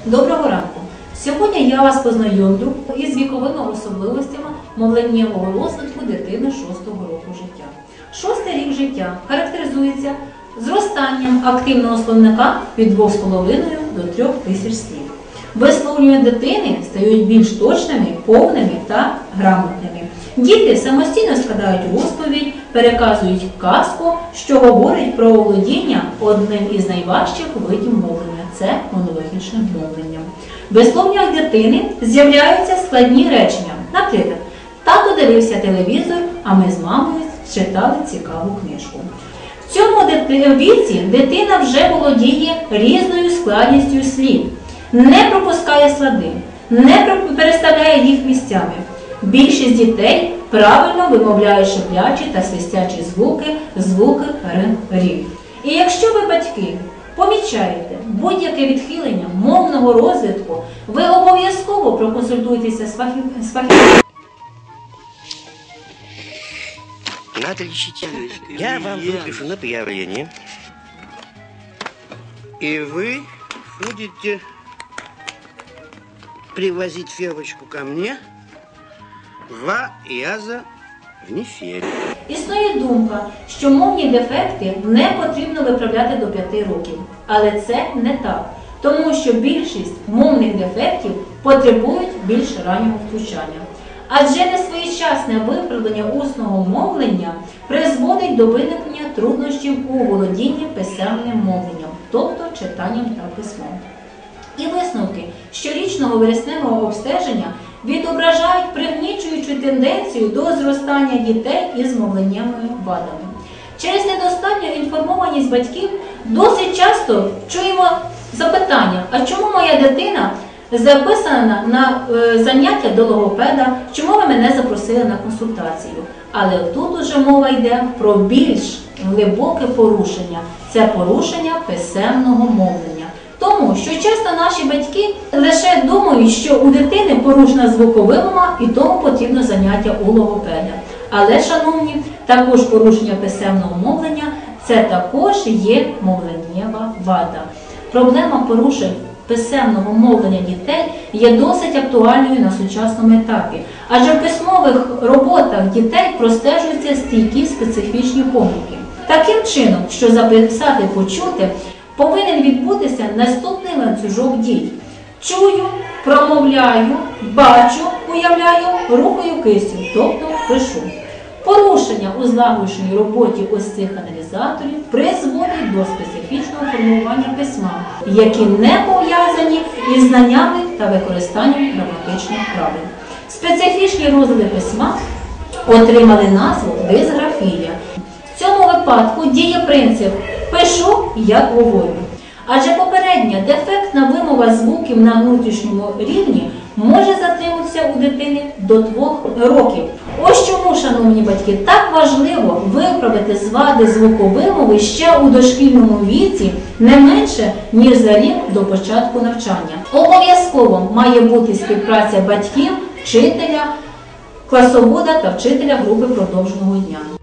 Доброго ранку! Сьогодні я вас познайомлю із віковими особливостями мовленнєвого розвитку дитини 6-го року життя. 6-й рік життя характеризується зростанням активного словника від 2,5 до 3 тисяч слів. Висловлювання дитини стають більш точними, повними та грамотними. Діти самостійно складають розповідь, переказують казку, що говорить про оволодіння одним із найважчих видів мовлення – це монологічним мовленням. В висловлюваннях дитини з'являються складні речення. Наприклад, тато дивився телевізор, а ми з мамою читали цікаву книжку. В цьому віці дитина вже володіє різною складністю слів, не пропускає склади, не переставляє їх місцями. Більшість дітей правильно вимовляють шиплячі та свистячі звуки р. І якщо ви, батьки, помічаєте будь-яке відхилення мовного розвитку, ви обов'язково проконсультуйтеся з фахівцем. Смотрите, я вам выпишу направление, и вы будете привозить Февочку ко мне в Яза в Нефель. Існує думка, що мовні дефекти не потрібно виправляти до 5 років. Але це не так, тому що більшість мовних дефектів потребують більш раннього втручання. Адже несвоєчасне виправлення усного мовлення призводить до виникнення труднощів у володінні писемним мовленням, тобто читанням та письмом. І висновки щорічного вересневого обстеження відображають пригнічуючу тенденцію до зростання дітей із мовленнєвими вадами. Через недостатню інформованість батьків досить часто чуємо запитання, а чому моя дитина записана на заняття до логопеда, чому ви мене запросили на консультацію? Але тут уже мова йде про більш глибоке порушення. Це порушення писемного мовлення. Тому що часто наші батьки лише думають, що у дитини порушена звуковимова і тому потрібно заняття у логопеда. Але, шановні, також порушення писемного мовлення – це також є мовленнєва вада. Проблема порушень писемного мовлення дітей є досить актуальною на сучасному етапі, адже в письмових роботах дітей простежуються стійкі специфічні помилки. Таким чином, що записати, почути, повинен відбутися наступний ланцюжок дій. Чую, промовляю, бачу, уявляю, рухаю кистю, тобто пишу. Порушення у злагодженій роботі ось цих аналізаторів призводить до специфічного формування письма, які не пов'язані із знаннями та використанням граматичних правил. Специфічні розлади письма отримали назву дисграфія. В цьому випадку діє принцип «пишу, як говорю». Адже попередня дефектна вимова звуків на внутрішньому рівні може затриматися у дитини до 2 років. Ось чому, шановні батьки, так важливо виправити вади звуковимови ще у дошкільному віці не менше, ніж за рік до початку навчання. Обов'язково має бути співпраця батьків, вчителя, класовода та вчителя групи продовженого дня.